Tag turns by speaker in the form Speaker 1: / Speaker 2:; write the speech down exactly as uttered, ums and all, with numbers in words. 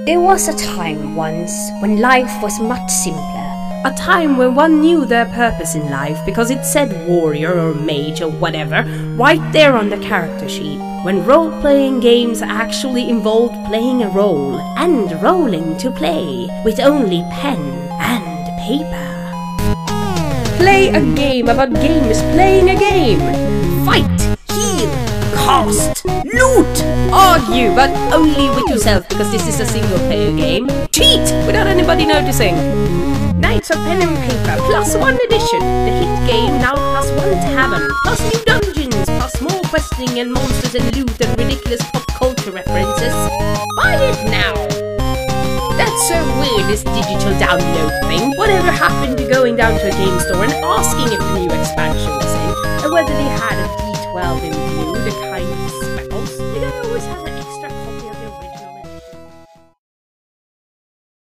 Speaker 1: There was a time once when life was much simpler.
Speaker 2: A time when one knew their purpose in life because it said warrior or mage or whatever right there on the character sheet. When role-playing games actually involved playing a role and rolling to play with only pen and paper. Play a game about games playing a game. Fight, heal, cast, loot, argue, but only with yourself because this is a single-player game. Cheat without anybody noticing. Knights of Pen and Paper plus one edition. The hit game now plus one tavern, plus new dungeons, plus more questing and monsters and loot and ridiculous pop culture references. Buy it now! That's so weird, this digital download thing. Whatever happened to going down to a game store and asking if the new expansion was in, and whether they had a D twelve in view, the kind of spells? Did I always have an extra